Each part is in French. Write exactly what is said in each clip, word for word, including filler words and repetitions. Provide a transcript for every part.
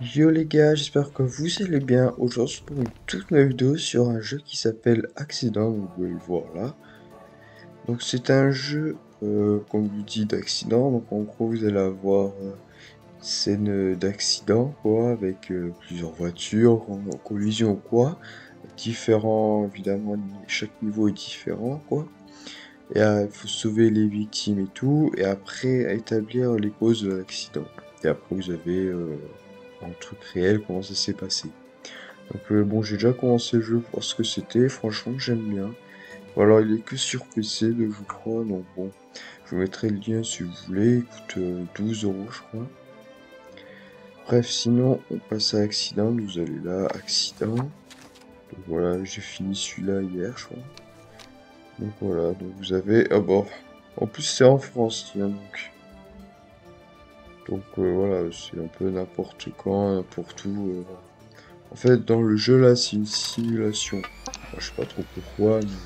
Yo les gars, j'espère que vous allez bien. Aujourd'hui pour une toute nouvelle vidéo sur un jeu qui s'appelle Accident, vous pouvez le voir là. Donc c'est un jeu, euh, comme vous dit, d'accident. Donc en gros vous allez avoir euh, une scène d'accident quoi, avec euh, plusieurs voitures en, en collision ou quoi. Différents, évidemment, chaque niveau est différent quoi. Et euh, il faut sauver les victimes et tout, et après établir les causes de l'accident. Et après vous avez euh, un truc réel, comment ça s'est passé. Donc euh, bon, j'ai déjà commencé le jeu pour voir ce que c'était, franchement j'aime bien. Bon, alors il est que sur P C, donc, je crois, donc bon, je vous mettrai le lien si vous voulez, il coûte euh, douze euros je crois. Bref, sinon on passe à Accident, vous allez là, Accident. Donc voilà, j'ai fini celui-là hier je crois. Donc voilà, donc vous avez, ah bon, en plus c'est en France, tiens donc. Donc euh, voilà, c'est un peu n'importe quand, n'importe où. euh. En fait, dans le jeu là, c'est une simulation. Enfin, je sais pas trop pourquoi, mais...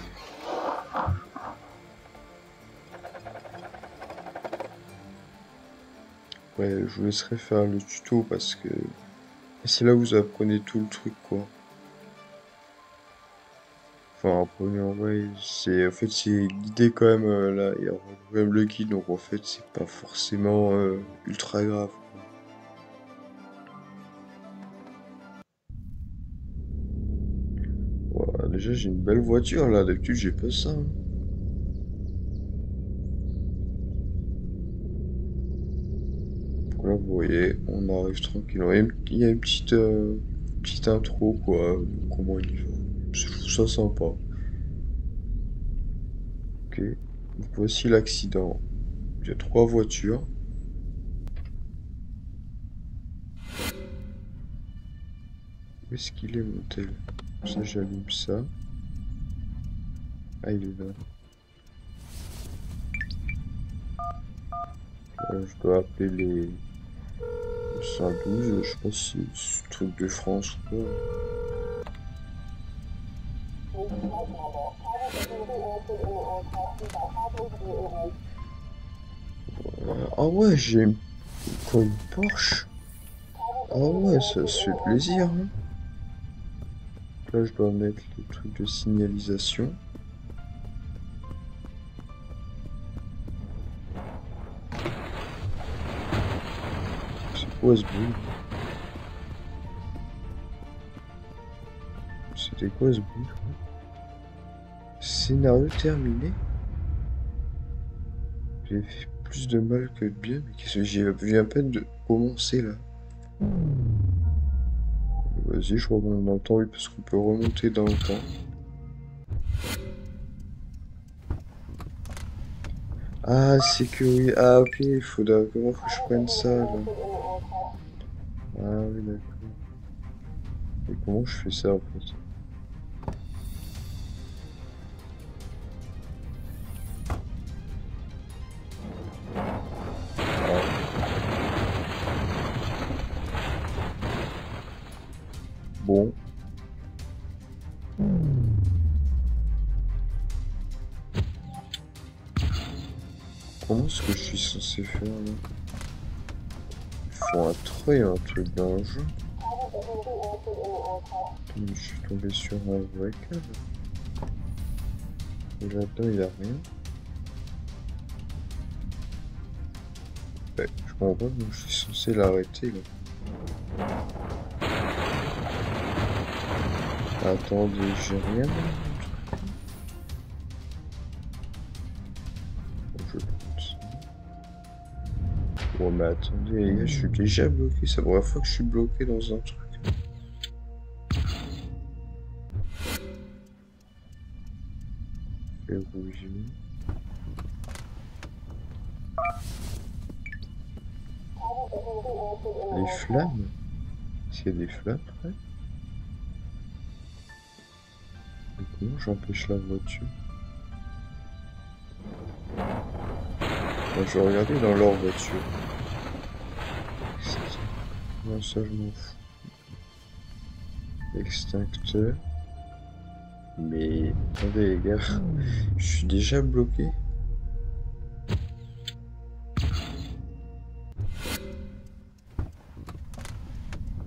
Ouais, je vous laisserai faire le tuto parce que c'est là où vous apprenez tout le truc quoi. Enfin, apprenez en vrai, c'est en fait c'est guidé quand même euh, là, il y a quand même le guide donc en fait c'est pas forcément euh, ultra grave. Voilà, déjà j'ai une belle voiture là, d'habitude j'ai pas ça, hein. Donc là vous voyez, on arrive tranquillement. Il y a une, il y a une petite, euh, petite intro quoi, de comment il va. Je trouve ça sympa. Ok, donc voici l'accident. Il y a trois voitures. Où est-ce qu'il est mon tel? Ça j'allume ça. Ah il est là. Euh, je dois appeler les cent douze, je sais pas si c'est un truc de France ou quoi. Euh, ah ouais, j'ai une... quoi, une Porsche? Ah ouais, ça se fait plaisir, hein. Là, je dois mettre les trucs de signalisation. C'est quoi ce bruit? C'était quoi ce bruit? Scénario terminé? J'ai fait plus de mal que de bien, mais qu'est-ce que j'ai vu à peine de commencer là? Vas-y, je crois qu'on entend, oui, parce qu'on peut remonter dans le temps. Ah, c'est que oui. Ah, ok, il faut d'accord, faut que je prenne ça là. Ah, oui, d'accord. Et comment je fais ça en fait? Ah, bon. Comment est-ce que je suis censé faire là? Il faut un trait, un truc dans le jeu. Je suis tombé sur un vrai câble. Et là-dedans, il n'y a rien. Ouais, je comprends pas comment je suis censé l'arrêter là. Attendez, j'ai rien dans le truc. Bon, je vais prendre ça. Bon, mais attendez, les gars, je suis déjà bloqué. C'est la première fois que je suis bloqué dans un truc. Verrouillé. Les flammes? Est-ce qu'il y a des flammes après? Et comment j'empêche la voiture? Bon, je vais regarder dans leur voiture. Non, ça je m'en fous. Extincteur. Mais attendez les gars, je suis déjà bloqué.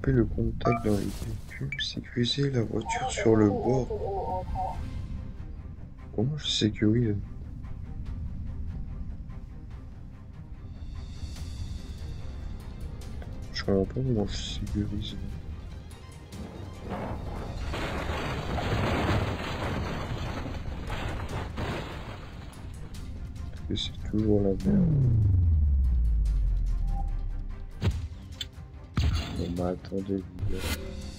couper le contact dans les véhicules, sécuriser la voiture sur le bord. Comment je sécurise? Je comprends pas comment je sécurise. Parce que c'est toujours la merde. Non mais attendez les gars.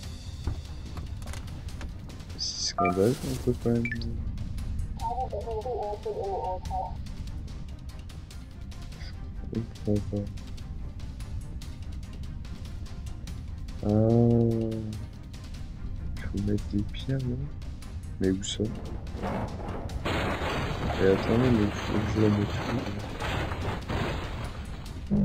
C'est scandaleux, on peut quand même... Je comprends pas. Ah, il faut mettre des pierres là. Mais où ça? Et attendez, mais il faut que je la mette où?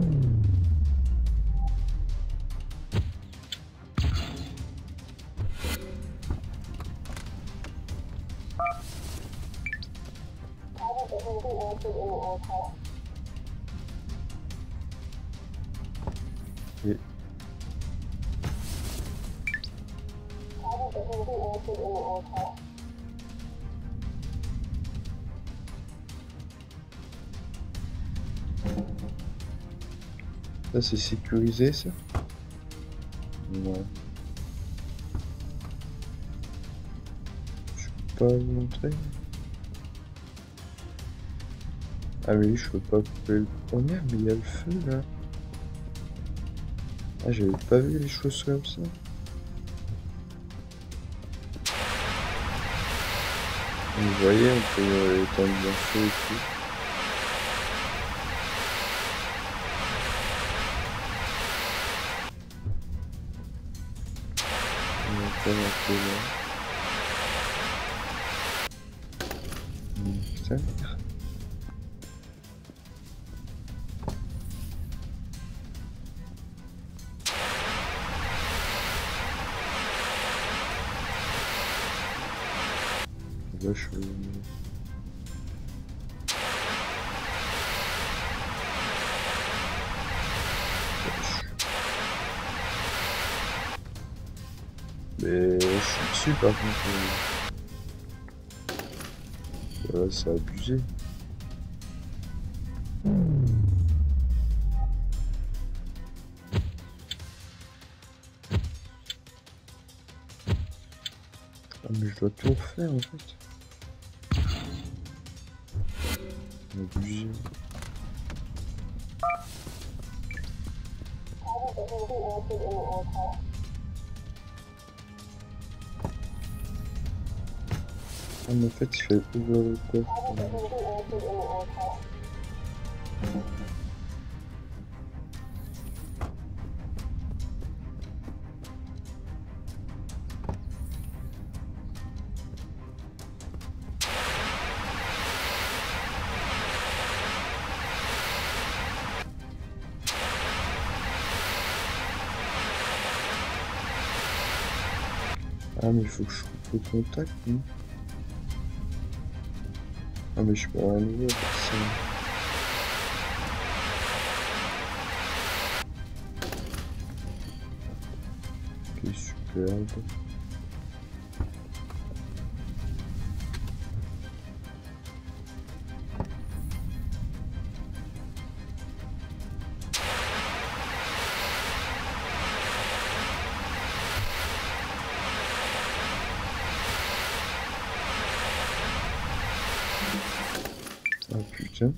Et... Ça c'est sécurisé ça? Ouais. Je peux pas vous montrer. Ah oui, je peux pas couper le... Oh merde, mais il y a le feu là. Ah, j'avais pas vu les choses comme ça. Vous voyez, on peut euh, éteindre le feu et tout. On éteint un peu là. Putain. Là, je suis... Mais je suis dessus par contre. Euh... Ouais, c'est abusé. Ah mais je dois tout refaire en fait. Abusé. Ah mais en fait il fait ouvrir le coffre. Ah mais il faut que je coupe le contact, non? Ah mais je peux rien ouvrir pour ça. Ok, superbe. Ah putain.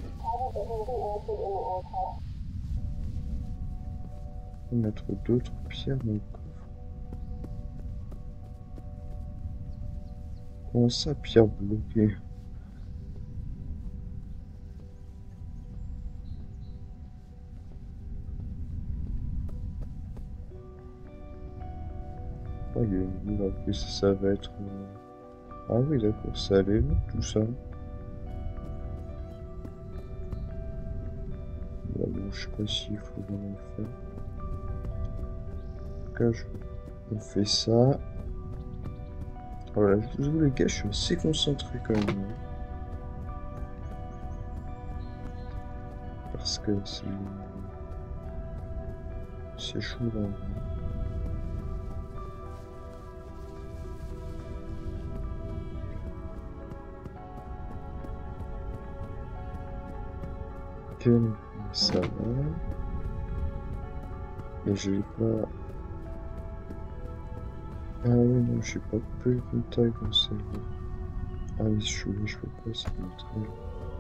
On va mettre d'autres pierres dans le coffre. Comment ça, pierre bloquée? Ah, il y a une là, que ça, ça va être... Ah oui, d'accord, ça allait long, tout ça. Là, bon, je sais pas s'il faut vraiment le faire. En tout cas, je... on fait ça. Voilà, je vous les gars, je suis assez concentré quand même. Parce que c'est... C'est chaud là. Ok, ça va. Mais je l'ai pas... Ah oui, non, je suis pas coupé le contact dans celle-là. Ah oui, je, je peux pas, ça me traîne.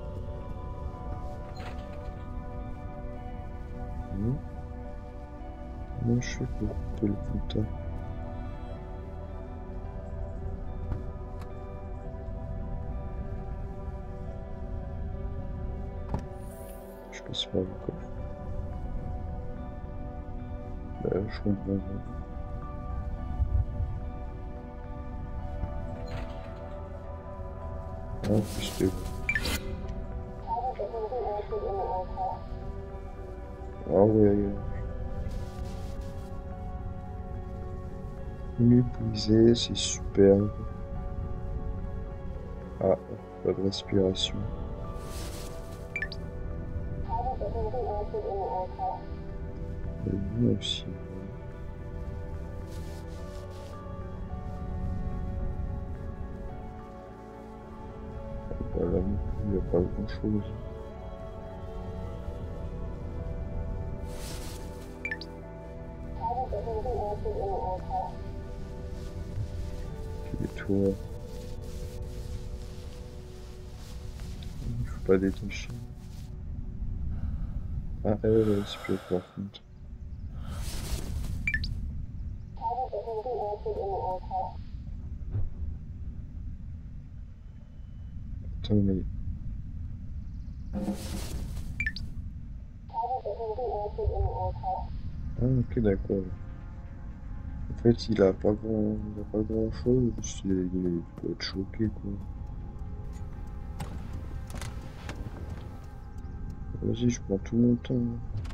Non, non, je fais pour couper le contact. Je passe par le coffre. Bah, je comprends pas. Ah, en plus, c'était bon. Ah ouais. Nuit brisée, c'est superbe. Ah, pas de respiration. Et lui aussi. Voilà, il n'y a pas grand chose. Et toi, il faut pas détacher. Ah, elle, elle respire par contre. Attends, mais... Ah, ok, d'accord. En fait, il a pas grand, il a pas grand chose, juste il, il il doit être choqué, quoi. Vas-y, je prends tout mon temps.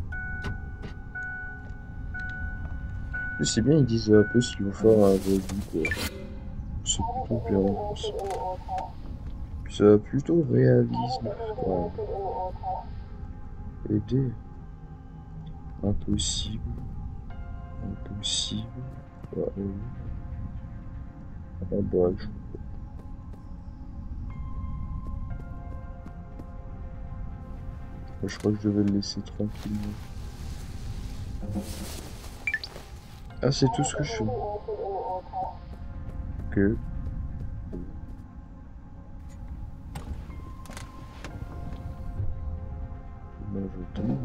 Mais c'est bien, ils disent un peu ce qu'il faut faire à un début, quoi. C'est plutôt bien. C'est plutôt réalisme, quoi. Aider. Impossible. Impossible. Ah, oui. Ah bah, je... je crois que je vais le laisser tranquillement. Ah, c'est tout ce que je fais. Que... Moi, je tombe.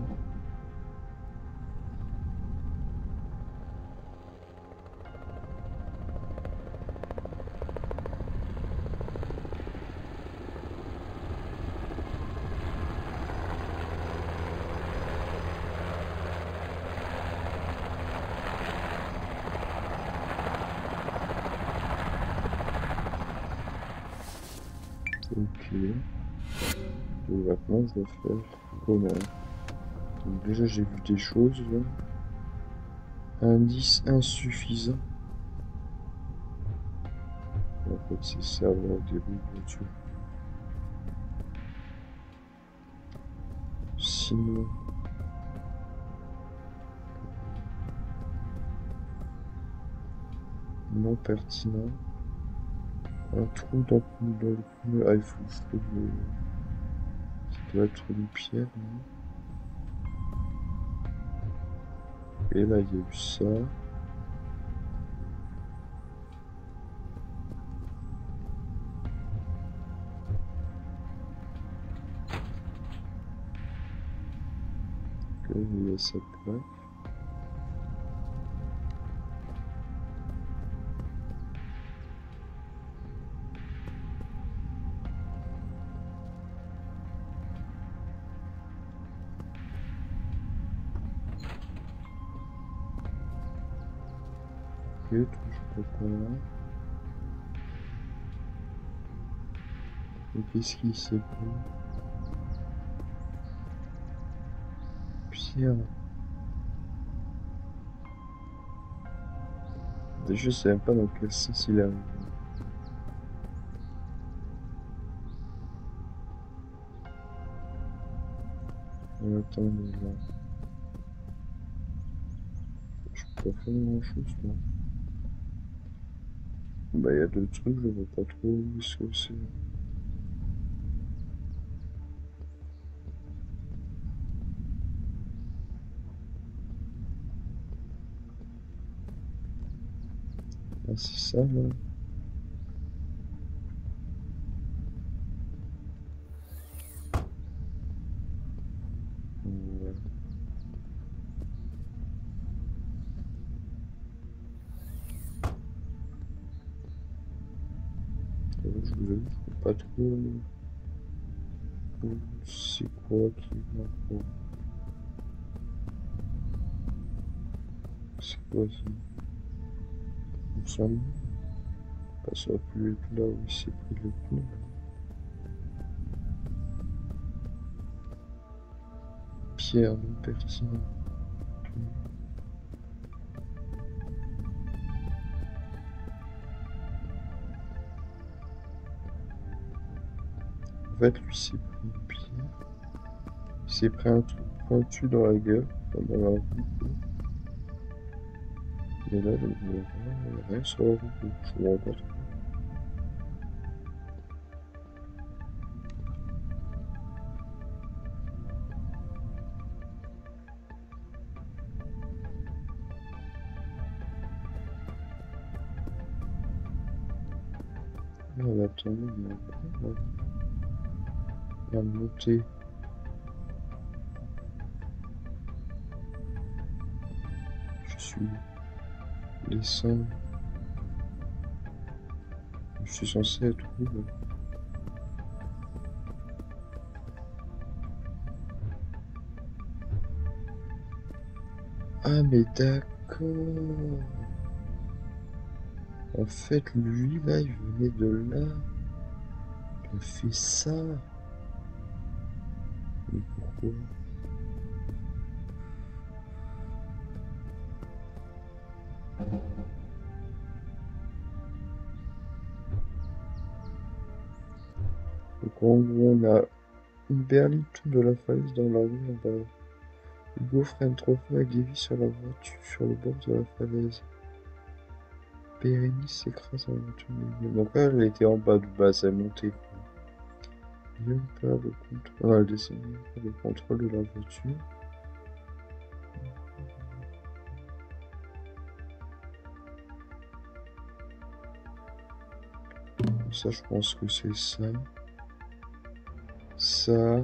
Ok. Et maintenant, je vais faire comment? Donc déjà, j'ai vu des choses, là. Indice insuffisant. En fait, c'est ça, avoir des voitures. Sinon... non pertinent. Un trou dans le pneu. Ah, il faut, faut le... ça doit être une pierre, non? Et là, il y a eu ça. Que il y a sa plaque. Ok, toujours pas là. Et qu'est-ce qui s'est pris? Pierre. Déjà, je sais même pas dans quel sens il arrive. Euh, attends, mais là. Je peux pas faire grand chose, moi. Bah, il y a deux trucs, je vois pas trop où ce que c'est. Ah, c'est ça, là. Ouais. Je vous avoue, je vois pas trop c'est quoi qui va quoi. C'est quoi ça? Il me semble. Bah, ça aurait pu être là où il s'est pris le pneu. Pierre non pertinent. En fait, lui s'est pris une pierre. Il s'est pris un truc pointu dans la gueule, enfin dans la roue. Et là, je ne vois rien, rien sur la roue. Je vois pas trop. Ah, bah, attends, il y a quoi là? À monter. Je suis descendre. Je suis censé être où là? Ah, mais d'accord. En fait, lui là, il venait de là. Il a fait ça. Mais pourquoi? Donc en gros, on a une berline tombe de la falaise dans la rue en bas. Hugo freine trop fort et dévie sur la voiture sur le bord de la falaise. Bérénice s'écrase dans la voiture. Donc là, elle était en bas de base, elle montait. Guillaume perd le contrôle. Ah, elle descend. Le contrôle de la voiture. Ça, je pense que c'est ça. Ça.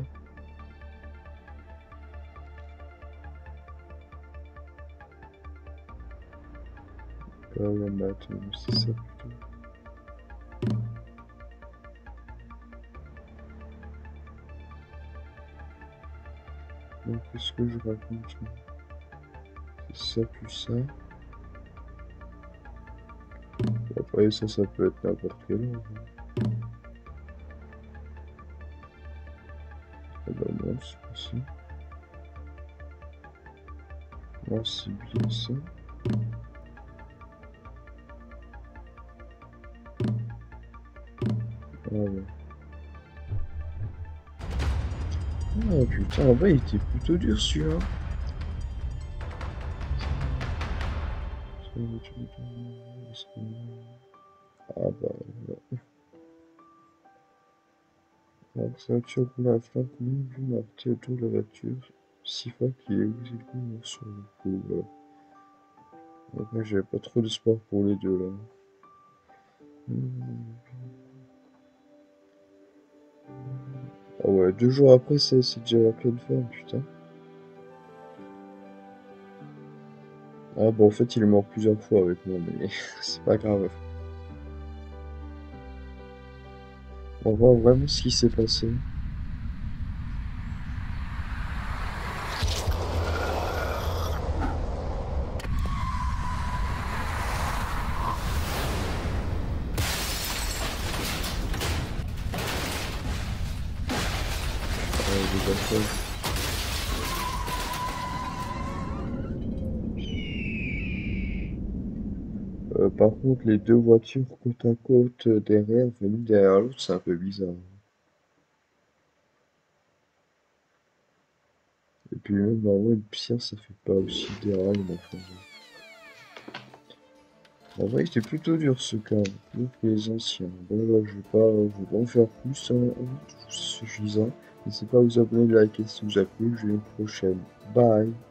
Ah ouais, mais attends, c'est ça plutôt. Donc, qu'est-ce que je raconte? C'est ça plus ça. Après, ça, ça peut être n'importe quel ordre. Ah bah non, c'est pas ça. Non, c'est bien ça. Ah ouais. Ah putain, en vrai, il était plutôt dur celui-là. Ah bah voilà. Alors, sa voiture roule à flanc commun, vu marqué autour de la voiture. Six fois qu'il est osé le coup sur le coup. Voilà. Donc moi, j'avais pas trop d'espoir pour les deux là. Hmm. Ah ouais, deux jours après, c'est déjà la pleine forme, putain. Ah bon, en fait, il est mort plusieurs fois avec moi, mais c'est pas grave. On va voir vraiment ce qui s'est passé. Euh, des affaires. Euh, par contre, les deux voitures côte à côte euh, derrière, venues derrière l'autre, c'est un peu bizarre. Et puis même, bah ouais, une pierre, ça fait pas aussi déraille, mais enfin, en vrai, c'était plutôt dur ce cas, plus que les anciens. Bon, là, je vais pas, je vais pas en faire plus, hein, c'est suffisant. N'hésitez pas à vous abonner, liker si vous a plu. Je vous dis à une prochaine. Bye!